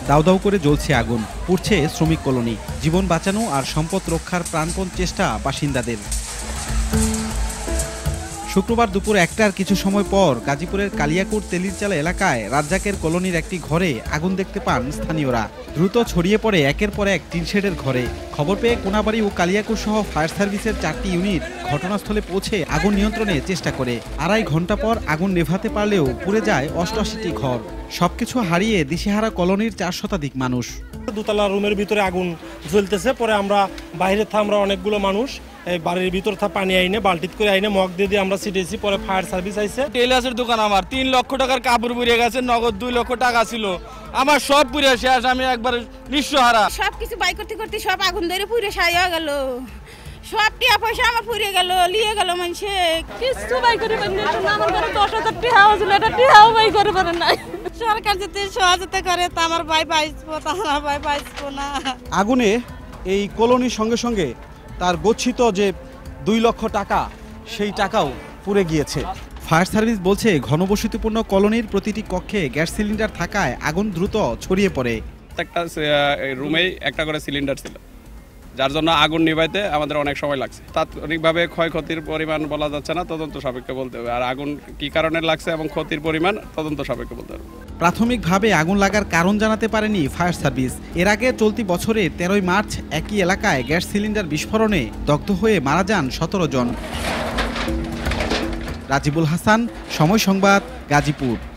দাউ দাউ করে জ্বলছে আগুন, পুড়ছে শ্রমিক কলোনি। জীবন বাঁচানো আর সম্পদ রক্ষার প্রাণপণ চেষ্টা বাসিন্দাদের। শুক্রবার দুপুর 1টার কিছু সময় পর গাজীপুরের কালিয়াকুর তেলিরচালা এলাকায় রাজ্জাকের কলোনির একটি ঘরে আগুন দেখতে পান স্থানীয়রা। দ্রুত ছড়িয়ে পড়ে একের পর এক টিনশেডের ঘরে। খবর পেয়ে কোনাবাড়ি ও কালিয়াকুর সহ ফায়ার সার্ভিসের 4টি ইউনিট ঘটনাস্থলে পৌঁছে আগুন নিয়ন্ত্রণে চেষ্টা করে। 2.5 ঘন্টা পর আগুন নেভাতে পারলেও পুড়ে যায় 88টি ঘর। সবকিছু হারিয়ে দিশেহারা কলোনির 4 শতাধিক মানুষ। দোতলা রুমের ভিতরে আগুন জ্বলতেছে। পরে আমরা বাইরে আমরা অনেকগুলো মানুষ এই বাড়ির ভিতর পানি আইনে বালতিত করে আইনে মগ দিয়ে আমরা ছিটেছি। পরে ফায়ার সার্ভিস আইছে। টেইলার্সের দোকান আমার 3 লক্ষ টাকার কাপড় পুড়ে গেছে, নগদ 2 লক্ষ টাকা ছিল আমার, সব পুড়ে শেষ। আমি একবার নিঃস্বহারা। সবকিছু বাই করতে করতে সব আগুন ধরে পুড়ে ছাই গেল। সব টিয়া পয়সা আমার পুড়ে গেল, লিয়ে গেল মানুষে। কিছু বাই করে পারেন না। আমার ঘরে 10,000 টাকা ছিল, এটা টাকাও বাই করে পারেন না। সরকার যদি সহযোগিতা করে তা আমার ভাই পাইবো, তা আমার ভাই পাইবো না। আগুনে এই কলোনির সঙ্গে সঙ্গে তার গচ্ছিত যে 2 লক্ষ টাকা, সেই টাকাও পুড়ে গিয়েছে। ফায়ার সার্ভিস বলছে ঘনবসতিপূর্ণ কলোনির প্রতিটি কক্ষে গ্যাস সিলিন্ডার থাকায় আগুন দ্রুত ছড়িয়ে পড়ে। একটা রুমেই একটা করে সিলিন্ডার ছিল, যার জন্য আগুন নিভাইতে আমাদের অনেক সময় লাগছে। তাৎক্ষণিকভাবে ক্ষয়ক্ষতির পরিমাণ বলা যাচ্ছে না, তদন্ত সাপেক্ষে বলতে হবে। আর আগুন কি কারণে লাগছে এবং ক্ষতির পরিমাণ তদন্ত সাপেক্ষে বলতে হবে। প্রাথমিকভাবে আগুন লাগার কারণ জানাতে পারেনি ফায়ার সার্ভিস। এর আগে চলতি বছরে 13 মার্চ একই এলাকায় গ্যাস সিলিন্ডার বিস্ফোরণে দগ্ধ হয়ে মারা যান 17 জন। রাজিবুল হাসান, সময় সংবাদ, গাজীপুর।